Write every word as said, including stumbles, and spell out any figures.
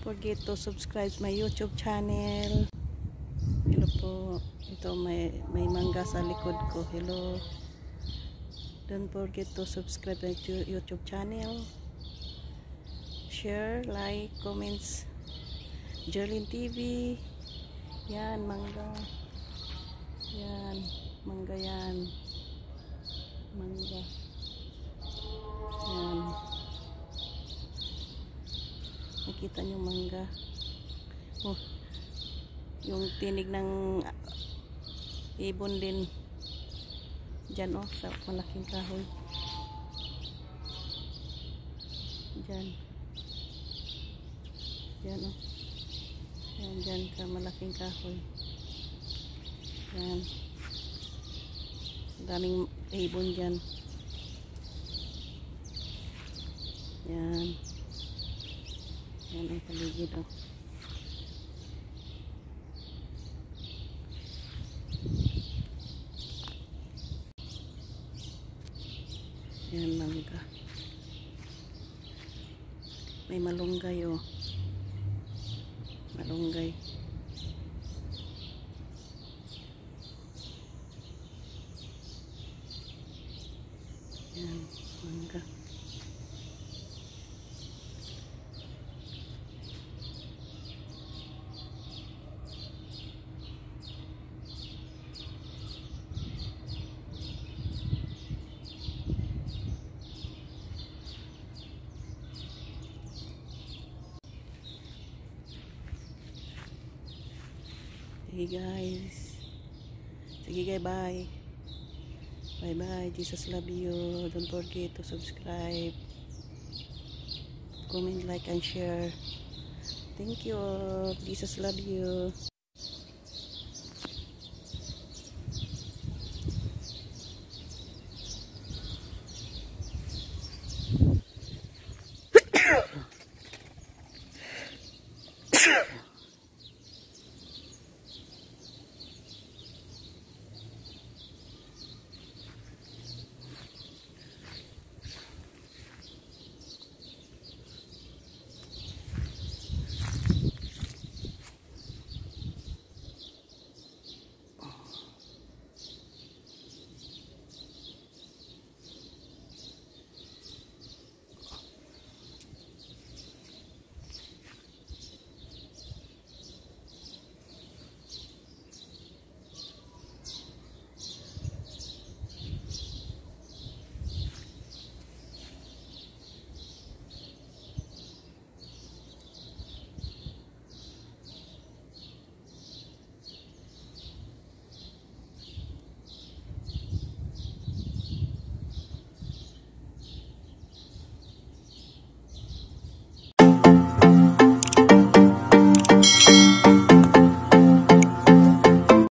forget to subscribe my YouTube channel. Hello po. Ito may may mangga sa likod ko. Hello. Don't forget to subscribe my YouTube channel. Share, like, comments. Jerlyn T V. Yan, mangga. Yan, mangga yan. Mangga. Yan. Nakita nyo mangga. Oh, yung tinig ng ibon din. Diyan oh, sa malaking kahoy. Diyan. Diyan oh. Yan, diyan sa malaking kahoy. Yan. Daming ibon diyan. Yan. Yan ang paligid oh. Yan mangga. May malunggay oh. Malunggay. Yan mangga. Sige guys. Sige guys, bye. Bye bye. Jesus love you. Don't forget to subscribe. Comment, like, and share. Thank you. Jesus love you.